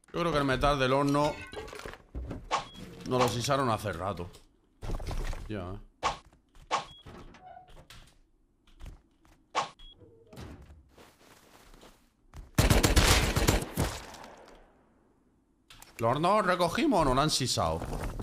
Yo creo que el metal del horno nos lo sisaron hace rato. Ya, ¿Los hornos recogimos o no lo han sisado?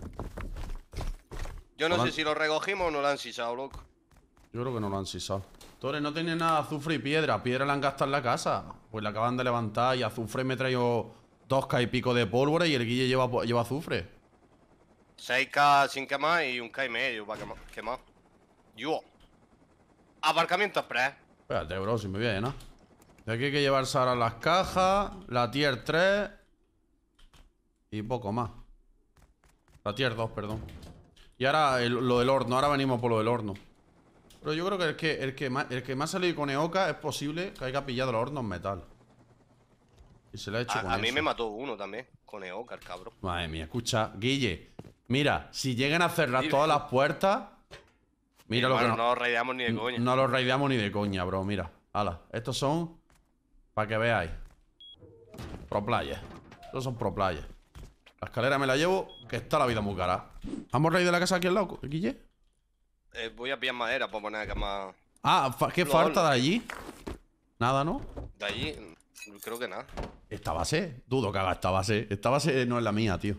Yo no sé si lo recogimos o no lo han sisado, loco. Yo creo que no lo han sisado. Torres, no tiene nada de azufre y piedra. Piedra la han gastado en la casa. Pues la acaban de levantar y azufre me he traído 2K y pico de pólvora y el Guille lleva azufre. 6K sin quemar y 1K y medio para quemar. Yo. Aparcamiento express. Espérate, bro, si me voy a llenar. De aquí hay que llevarse ahora las cajas, la tier 3 y poco más. La tier 2, perdón. Y ahora lo del horno, ahora venimos por lo del horno. Pero yo creo que el que me ha salido con Eoka es posible que haya pillado los hornos metal. Y se le ha hecho con A mí eso. me mató uno también, con Eoka, el cabrón. Madre mía, escucha, Guille. Mira, si llegan a cerrar todas las puertas. Mira lo que no los raideamos ni de coña. No los raideamos ni de coña, bro. Mira, hala. Estos son para que veáis. Pro players. Estos son pro players. La escalera me la llevo, que está la vida muy cara. ¿Vamos a raid de la casa aquí al lado, Guille? Voy a pillar madera para poner acá más. Ah, ¿qué falta de allí? Nada, ¿no? De allí, creo que nada. Esta base, dudo que haga esta base. Esta base no es la mía, tío.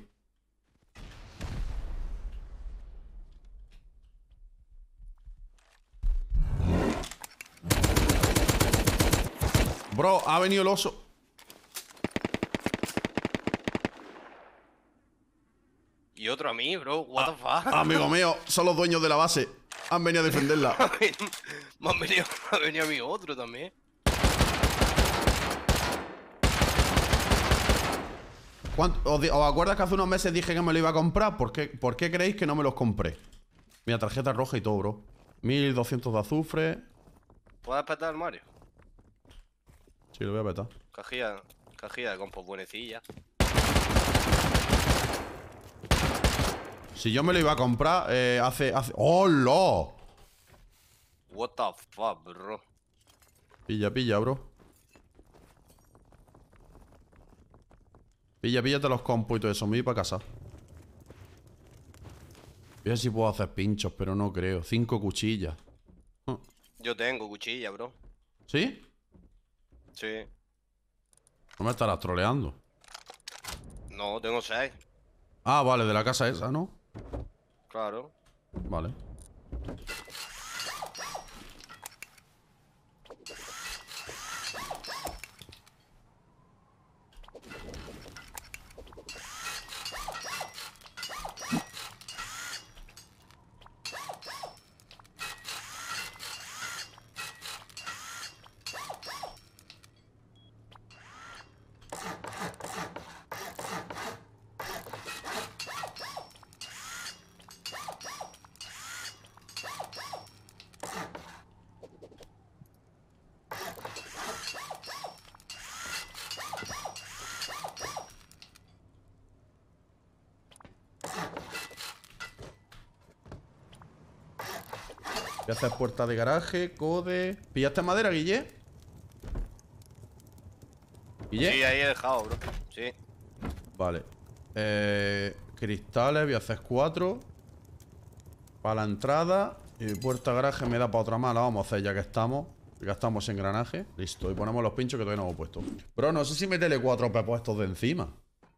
Bro, ha venido el oso. Y otro a mí, bro. What the fuck. Amigo mío, son los dueños de la base. Han venido a defenderla. Me ha venido a mí otro también. ¿Os acuerdas que hace unos meses dije que me lo iba a comprar? ¿Por qué creéis que no me los compré? Mira, tarjeta roja y todo, bro. 1200 de azufre. ¿Puedes petar el Mario? Sí, lo voy a petar. Cajilla de compost buenecilla. Si yo me lo iba a comprar hace... ¡Hola! What the fuck, bro. Pilla, bro. Píllate los compos y todo eso. Me voy para casa. Voy a ver si puedo hacer pinchos, pero no creo. 5 cuchillas. Yo tengo cuchilla, bro. ¿Sí? Sí. No me estarás troleando. No, tengo 6. Ah, vale, de la casa esa, ¿no? Claro. Vale. Voy a hacer puerta de garaje, code... ¿Pillaste madera, Guille? ¿Guille? Sí, ahí he dejado, bro. Sí. Vale. Cristales, voy a hacer 4. Para la entrada. Y puerta de garaje me da para otra más. La vamos a hacer ya que estamos. Gastamos engranaje. Listo. Y ponemos los pinchos que todavía no hemos puesto. Bro, no sé si meterle 4 pepos estos de encima.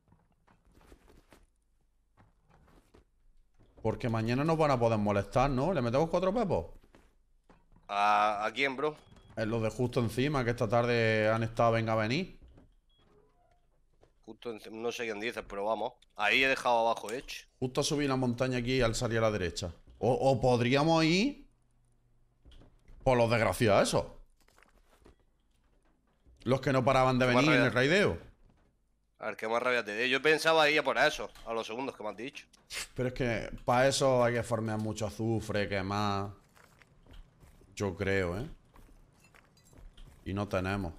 Porque mañana nos van a poder molestar, ¿no? ¿Le metemos 4 pepos? ¿A quién, bro? Es los de justo encima, que esta tarde han estado venga a venir. Justo no sé quién dices, pero vamos. Ahí he dejado abajo hecho. Justo a subir la montaña aquí al salir a la derecha. O podríamos ir por los desgraciados esos. Los que no paraban de venir en el raideo. A ver, qué más rabia te dé. Yo pensaba ir a por eso, a los segundos que me has dicho. Pero es que para eso hay que farmear mucho azufre, quemar. Yo creo, ¿eh? Y no tenemos.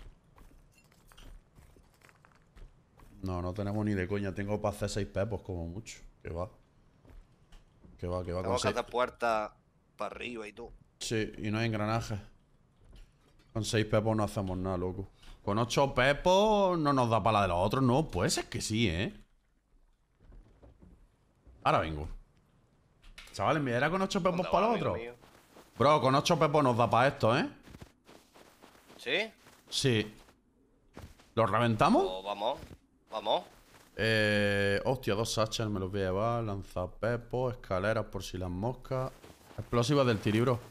No tenemos ni de coña. Tengo para hacer 6 pepos como mucho. Que va. Tengo que hacer puertas para arriba y todo. Sí, y no hay engranajes. Con 6 pepos no hacemos nada, loco. Con 8 pepos no nos da para la de los otros, no. Puede ser que sí, ¿eh? Ahora vengo. Chavales, ¿me era con 8 pepos ¿Dónde para va, los amigo otros? mío? Bro, con 8 pepos nos da para esto, ¿eh? ¿Sí? Sí. ¿Los reventamos? Pues vamos. Vamos. Hostia, 2 satchels me los voy a llevar. Lanzapepos, escaleras por si las moscas. Explosivas del tiri, bro.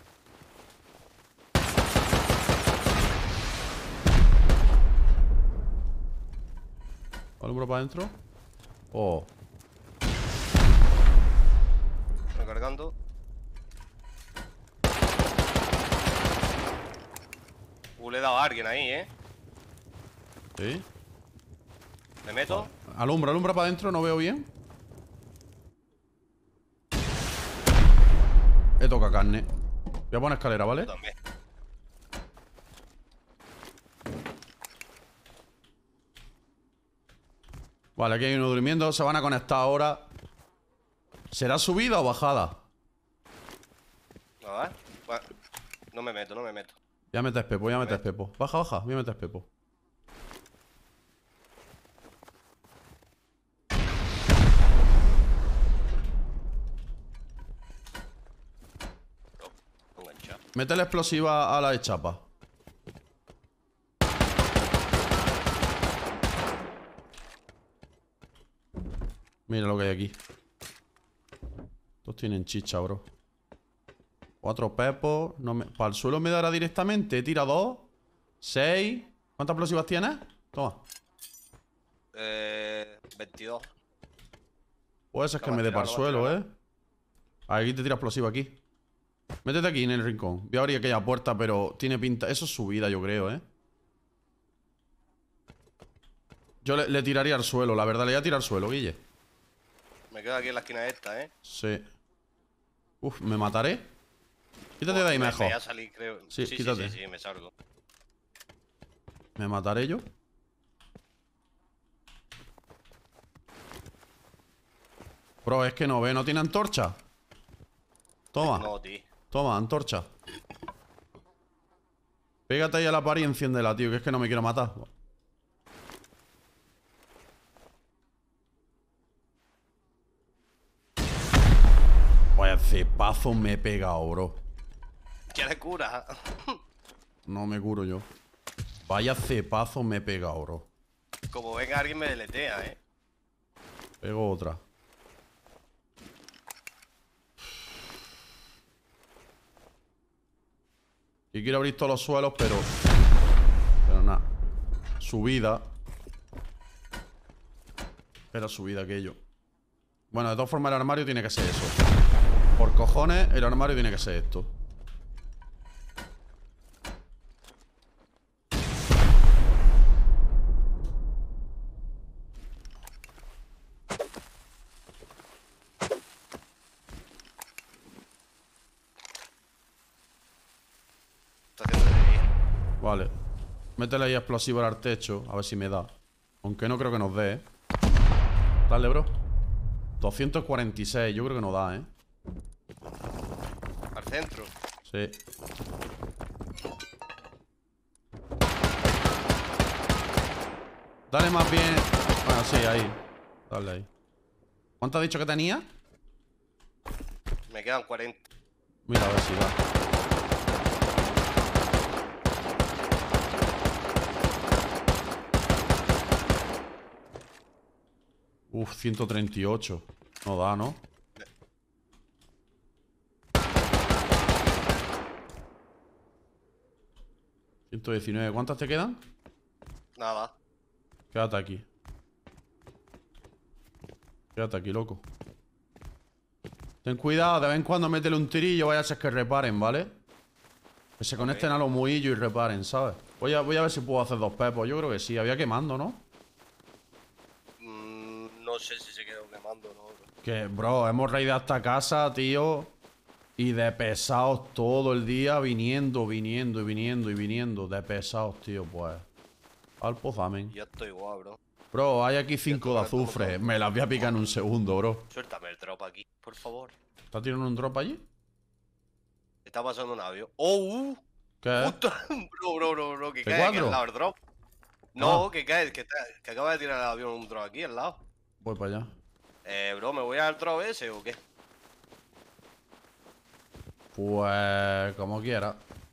¿Alumbro para adentro? Oh. Recargando. Le he dado a alguien ahí, ¿eh? ¿Sí? ¿Me meto? Alumbra para adentro, no veo bien. He tocado carne. Voy a poner escalera, ¿vale? Yo también. Vale, aquí hay uno durmiendo. Se van a conectar ahora. ¿Será subida o bajada? A ver. Bueno, no me meto, no me meto. Voy a meter pepo, voy a meter pepo. Baja, baja, voy a meter pepo. Enganchado. Mete la explosiva a la chapa. Mira lo que hay aquí. Todos tienen chicha, bro. 4 pepos. No me... Para el suelo me dará directamente. Tira 2. 6. ¿Cuántas explosivas tienes? Toma. 22. Puede ser que No me me dé ha para el tirado, no me ha suelo, Aquí te tira explosiva aquí. Métete aquí en el rincón. Voy a abrir aquella puerta, pero tiene pinta... Eso es subida, yo creo, Yo le tiraría al suelo, la verdad. Le voy a tirar al suelo, Guille. Me quedo aquí en la esquina esta, ¿eh? Sí. Uf, ¿me mataré? Quítate de ahí Me mejor. voy a salir, creo. Sí, quítate. Sí, me salgo. ¿Me mataré yo? Bro, es que no ve, no tiene antorcha. Toma, No, tío. toma, antorcha. Pégate ahí a la pared y enciéndela, tío, que es que no me quiero matar. Vaya cepazo me he pegado, bro. ¿Quieres cura? No me curo yo. Vaya cepazo me he pegado, bro. Como venga alguien me deletea, ¿eh? Pego otra. Y quiero abrir todos los suelos, pero nada. Subida. Era subida aquello. Bueno, de todas formas el armario tiene que ser eso. Por cojones, el armario tiene que ser esto. Está haciendo de día. Vale. Métele ahí explosivo al techo, a ver si me da. Aunque no creo que nos dé, Dale, bro. 246, yo creo que no da, Al centro. Sí. Dale más bien. Bueno, sí, ahí. Dale ahí. ¿Cuánto has dicho que tenía? Me quedan 40. Mira, a ver si da. Uf, 138. No da, ¿no? $119. ¿Cuántas te quedan? Nada. Quédate aquí. Quédate aquí, loco. Ten cuidado, de vez en cuando métele un tirillo, vaya a ser que reparen, ¿vale? Que se conecten a los muillos y reparen, ¿sabes? Voy a ver si puedo hacer 2 pepos. Yo creo que sí, había quemando, ¿no? No sé si se quedó quemando o no. Que, bro, hemos raidado esta casa, tío. Y de pesados todo el día, viniendo. De pesados, tío, pues. Al pozamen. Ya estoy igual, bro. Bro, hay aquí 5 de azufre. Me las voy a picar en un segundo, bro. Suéltame el drop aquí, por favor. ¿Está tirando un drop allí? Está pasando un avión. ¡Oh! ¿Qué es? Justo. Bro, que cae aquí ¿T4? al lado el drop. No, que cae, que acaba de tirar el avión un drone aquí al lado. Voy para allá. Bro, ¿me voy al drone ese o qué? Pues como quiera.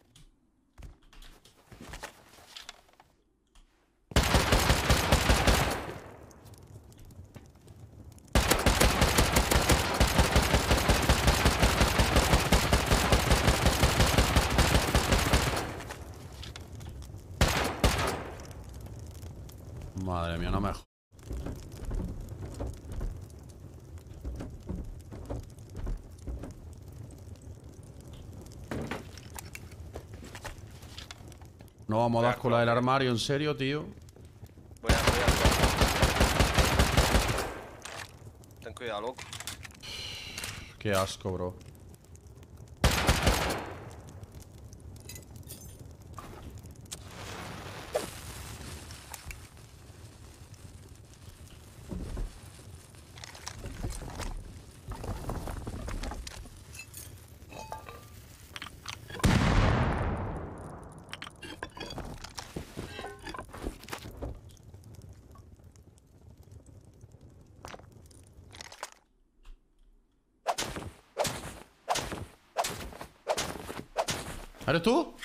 Madre mía, no me jodas. No vamos a dar con la del armario, en serio, tío. Voy a... Ten cuidado, loco. Qué asco, bro. ¿Eres tú?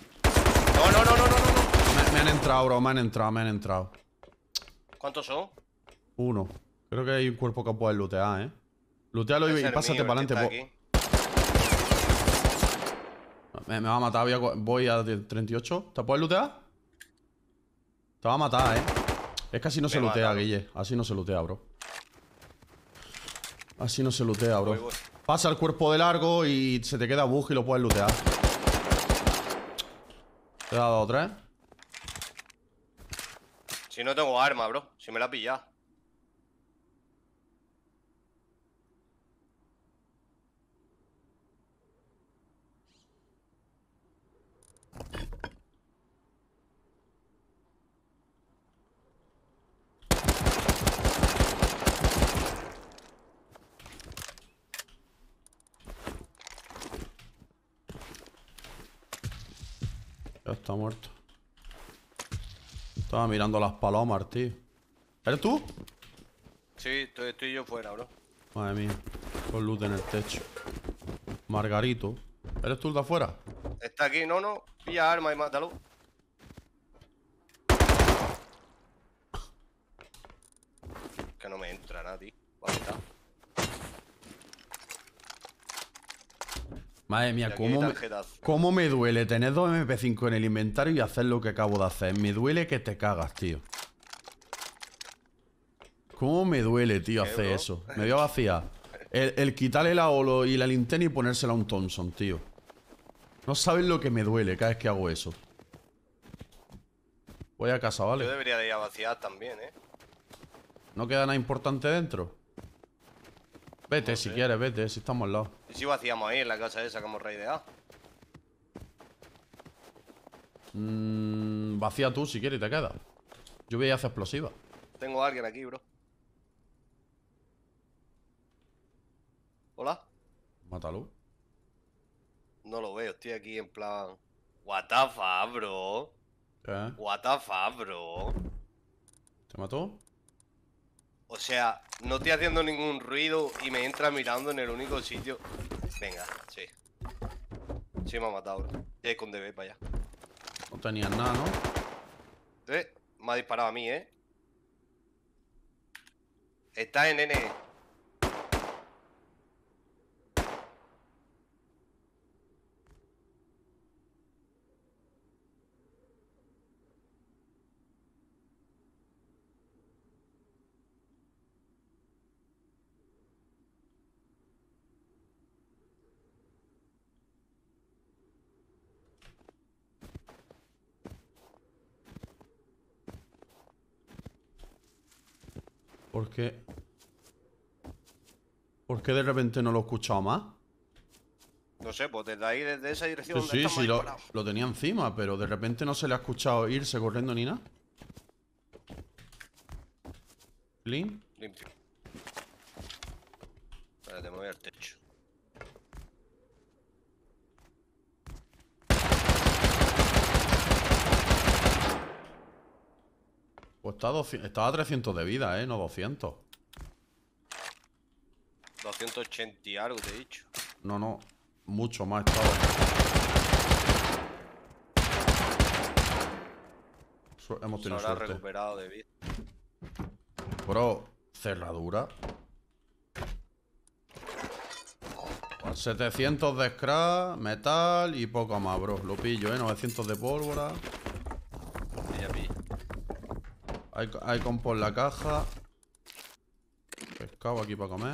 No. Me han entrado, bro, me han entrado. ¿Cuántos son? Uno. Creo que hay un cuerpo que puedes lootear, ¿eh? Lootealo y pásate para adelante. Me va a matar, voy a 38. ¿Te puedes lootear? Te va a matar, ¿eh? Es que así no se lootea, Guille. Así no se lootea, bro. Así no se lootea, bro. Voy. Pasa el cuerpo de largo y se te queda bug y lo puedes lootear. Te he dado 3. Si no tengo arma, bro. Si me la has pillado. Ya está muerto. Estaba mirando las palomas, tío. ¿Eres tú? Sí, estoy yo fuera, bro. Madre mía. Con luz en el techo. Margarito. ¿Eres tú el de afuera? Está aquí, no. Pilla arma y mátalo. Que no me entra nada, tío. Basta. Madre mía, Y aquí hay cómo tarjetazo. cómo me duele tener 2 MP5 en el inventario y hacer lo que acabo de hacer. Me duele que te cagas, tío. ¿Cómo me duele, tío, hacer bro? eso? Me voy a vaciar. El quitarle la holo y la linterna y ponérsela a un Thompson, tío. No sabes lo que me duele cada vez que hago eso. Voy a casa, ¿vale? Yo debería de ir a vaciar también, ¿eh? ¿No queda nada importante dentro? Vete, No si sé. quieres, vete, si estamos al lado. ¿Y si vaciamos ahí en la casa esa que hemos raideado? Vacía tú si quieres y te quedas. Yo voy a hacer explosiva. Tengo a alguien aquí, bro. ¿Hola? Mátalo. No lo veo, estoy aquí en plan... What the fuck, bro. ¿Qué? What the fuck, bro. ¿Te mató? O sea, no estoy haciendo ningún ruido y me entra mirando en el único sitio. Venga, sí. Sí me ha matado, bro. Ya con DB para allá. No tenías nada, ¿no? Me ha disparado a mí, ¿eh? Está en N. ¿Por qué? ¿Por qué de repente no lo he escuchado más? No sé, pues desde ahí, desde esa dirección Sí, donde sí, estamos disparados. lo tenía encima, pero de repente no se le ha escuchado irse corriendo ni nada. ¿Clean? Limpio. Espérate, me voy al techo. Pues estaba a 300 de vida, no 200. 280 y algo, te he dicho. No, mucho más estaba. Hemos tenido Se habrá suerte. recuperado de vida. Bro, cerradura. 700 de scrap, metal y poco más, bro. Lo pillo, 900 de pólvora. Pilla. Hay compo en la caja. Pescado aquí para comer.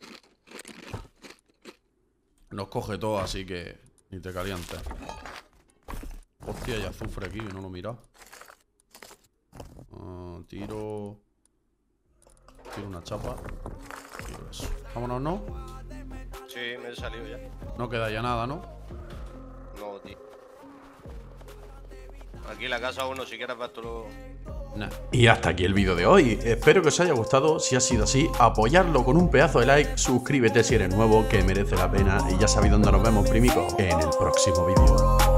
Nos coge todo, así que ni te calientes. Hostia, hay azufre aquí, que no lo he mirado. Tiro una chapa. Tiro eso. Vámonos, ¿no? Sí, me he salido ya. No queda ya nada, ¿no? No, tío. Aquí la casa uno, si quieres ver tú lo... Nah. Y hasta aquí el vídeo de hoy. Espero que os haya gustado. Si ha sido así, apoyarlo con un pedazo de like. Suscríbete si eres nuevo, que merece la pena. Y ya sabéis dónde nos vemos, primico, en el próximo vídeo.